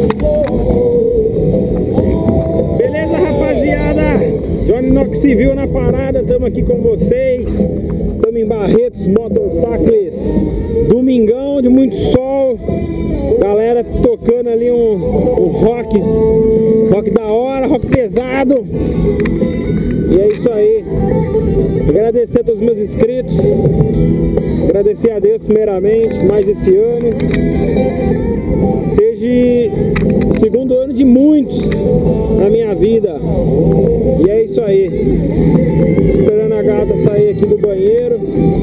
Beleza, rapaziada? Johnny Knox Civil na parada, estamos aqui com vocês. Estamos em Barretos Motorcycles. Domingão de muito sol. Galera tocando ali um rock da hora, rock pesado. E é isso aí. Agradecer a todos os meus inscritos. Agradecer a Deus primeiramente, mais esse ano. Seja o segundo ano de muitos na minha vida. E é isso aí. Esperando a gata sair aqui do banheiro.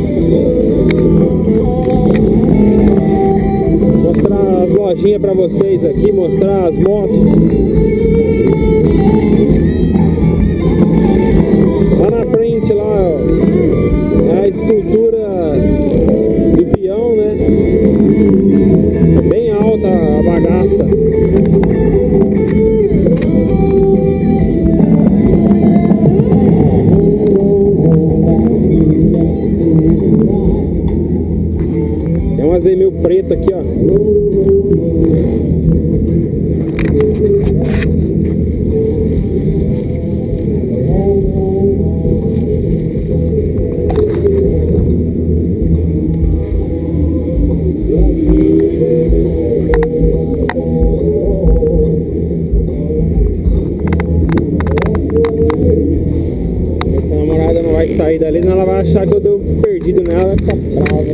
Mostrar as lojinhas pra vocês aqui, mostrar as motos. Lá na frente, lá, ó, é a escultura do peão, né? É bem alta a bagaça. Tem um azemil preto aqui, ó. Essa namorada não vai sair dali, senão ela vai achar que eu deu perdido nela, vai ficar brava.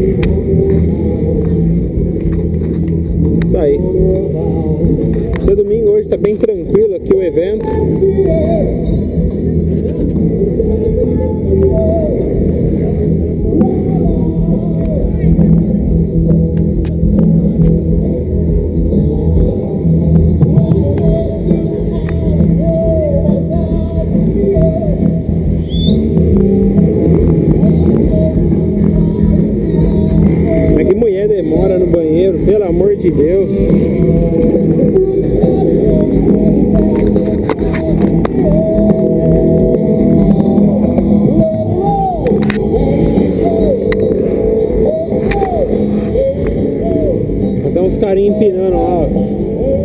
Isso aí. Esse domingo hoje tá bem tranquilo aqui o evento. Mas que mulher demora no banheiro, pelo amor de Deus. Tem uns carinhos empinando lá, ó.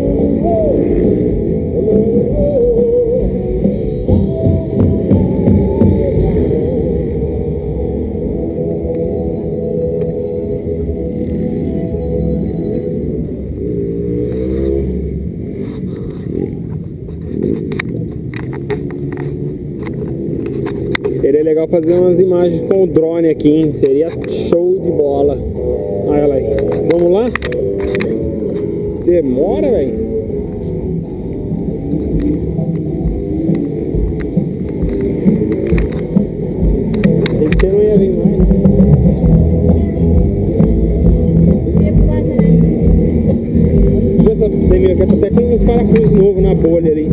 Seria legal fazer umas imagens com o drone aqui, hein? Seria show de bola. Olha ela aí. Vamos lá? Demora, velho. Achei que você não ia vir mais. Você viu que até com uns parafusos novos na bolha ali.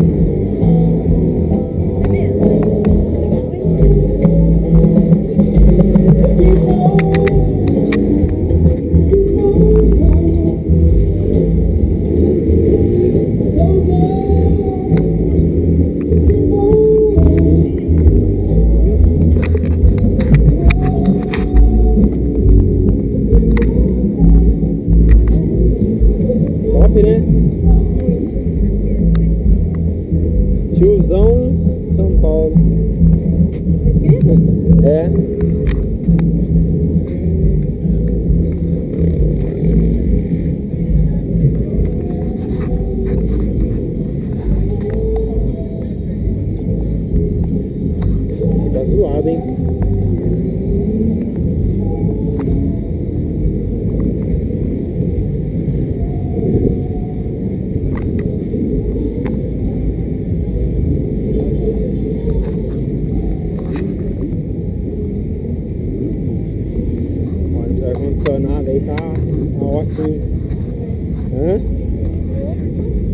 Top, né? Tiozão São Paulo. É. Tá zoado, hein? Ar-condicionado aí tá ótimo. Hã?